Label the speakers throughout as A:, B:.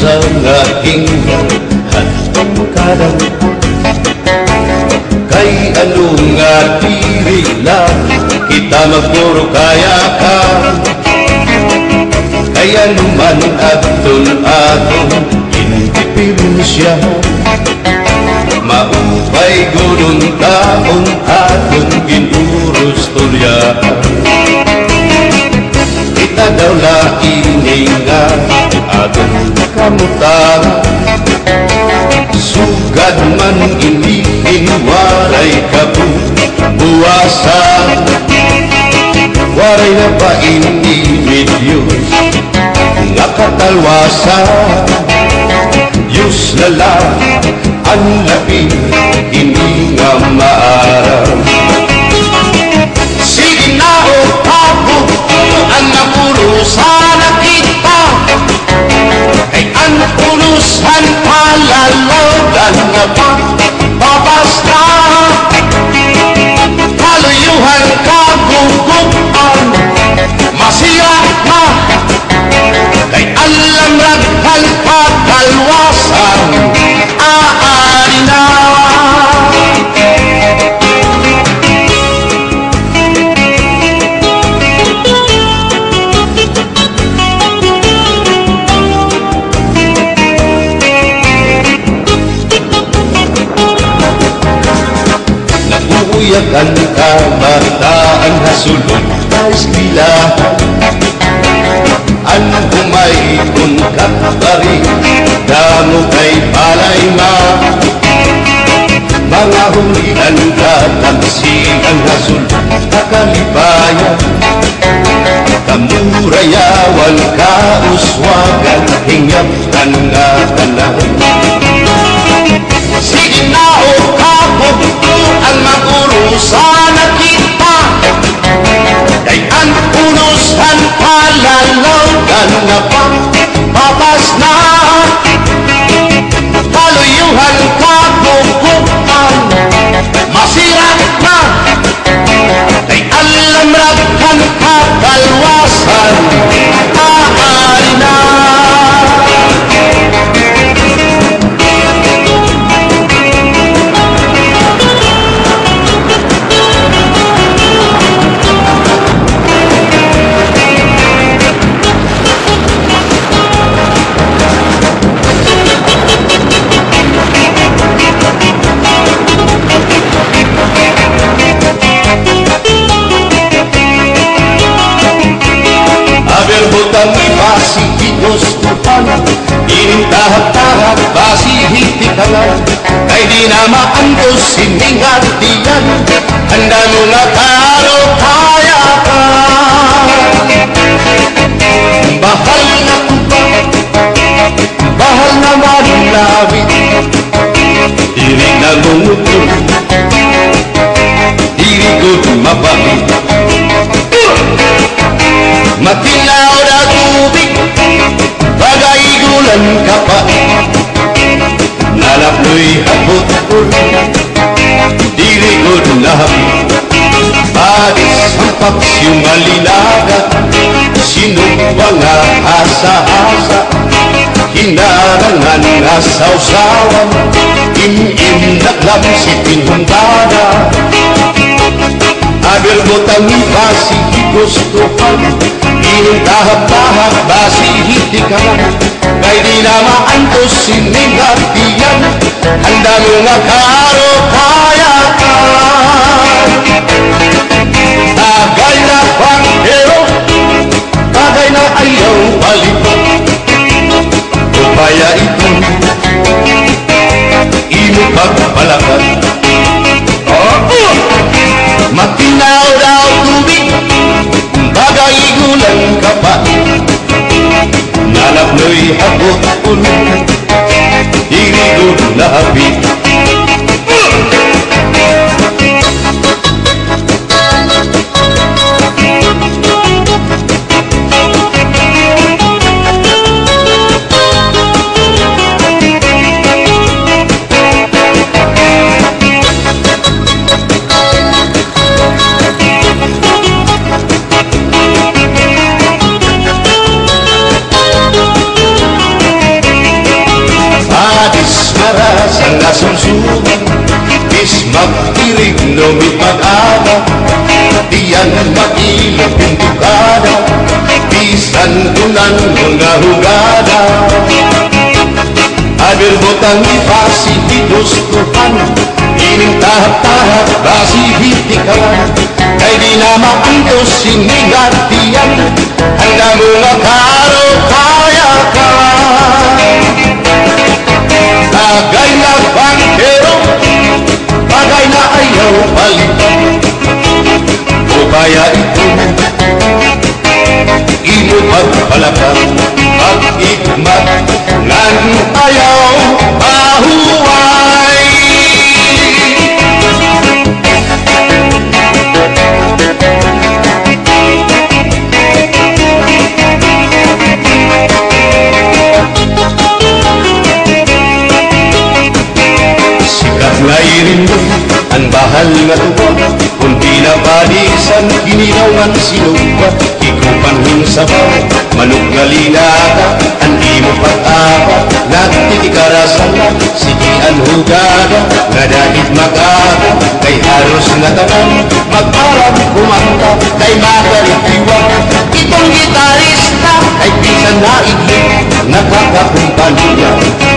A: sa aking hadpangkaran. Kay ano nga dili lang kita magpuro kaya ka. Kaya naman aton indipirensya, maupay gulong taon aton ginurustorya. Kita daw laing nga aton kamutan, sugad man iniwaray kabuwasan. Waray na pa individyos nga katalwasan, Diyos na lang ang lapin, hindi nga maaram. Sige na o kabukuan na purusan na kita, kay ang purusan palalogan na pabasta. Kaluyuhan kabukuan masira na, kay alam raghal katalwasan aari na. Naguyakan ka bataan hasulod na eskwelahan, ang humaygon ka bari damo kay palay ma. Mga hulihan ka tamsigang hasulod na kalibayan, kamurayawan ka uswagan hingyaptan nga tanan. Sige na o kabukuan magurusan na kita, kay ang punusan palalogan na papas na. Kaluyuhan kabukuan masira na, kay alam raghal katalwasan aari na. Butang ibasihitos upan, inintahap-tahap basihitikalan, kay di na maantos siningatiyan, handa mo na karo kaya ka. Bahal na kuba, bahal na manlawit, diri na gumuto, diri ko mabahit. Matinaw na tubig, bagay gulan ka pa, nalapnoy hapot-pul, dili ko nahapit. Badis ang paksiyong malinaga, sinumpa nga asa-asa, hinarangan nga sausawan, im-im naklam si pinuntada. Aber butang ibasihigostuhan, inintahap-tahap basihitikalan, kay di na maantos siningatiyan, handa mo nga karo kaya ka. Tagay na panghero, tagay na ayaw balipan, upaya ito imo pagpalakan. Matinaw daw tubig, bagay gulan ka pa, nalapnoy hapot-pul, dili ko nahapit. tangi pasi hidustuhan ining tahap-tahap basi hitikawan kay di na maantos sinigatian handa mga karo kaya ka bagay na bangkero bagay na ayaw palitan o kaya ito imo pagpalakang pag-igmat ngan ayaw pahuway sikat nga irindo ang bahal nga tuwa kung pinapalisan ginilawan sinuwa ikupanhin sa baw manok nga linata ang imo patapa nagtitikarasan na sigian hugada nga dahit mag-aga kay halos nga tanan magparang kumanta kay makaritiwa itong gitarista ay pisan na iglit nakakakumpanya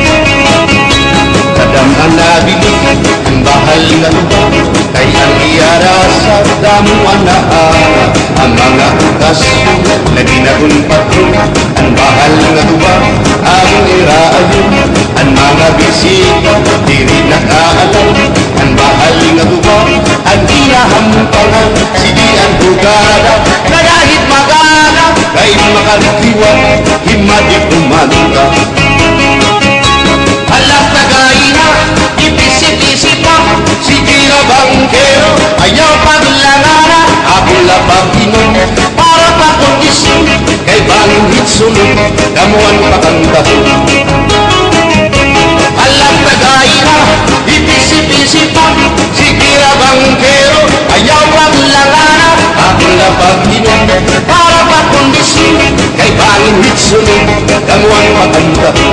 A: kadam ang nabili ang bahal nga tuwa kay ang iyara sa damuan na ang mga okasyon na ginagunpatro ang bahal nga tuwa ang iraayon ang mga bisita diri nakaalam ang bahal nga tuwa ang inahampangan sige ang hugada na dahit magana kay makalitiwa himadi kumanta alas tagaina ipisip-isip pa sige na bangkero ayaw paglangana ako lapag-inom para pakondisyon kay bangin hitsunod damuan pakantaho alas tagaina ipisip-isip pa sige na bangkero ayaw paglangana ako lapag-inom para pakondisyon kay bangin hitsunod damuan pakantaho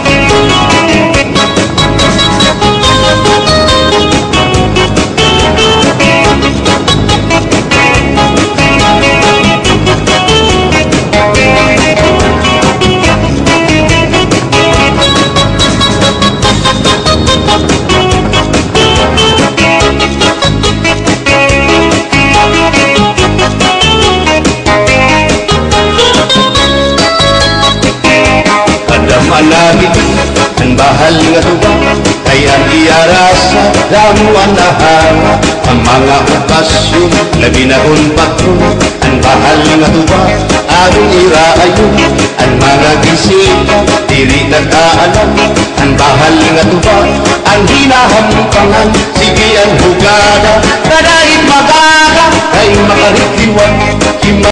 A: malapit ang bahal nga tuwa kay ang iyara sa damuan na hanga ang mga okasyon labi na unpatro ang bahal nga tuwa agong iraayon ang mga bisita diri nag-aalam ang bahal nga tuwa ang hinahampangan sige ang hugada na dahil magaga kay makaritiwan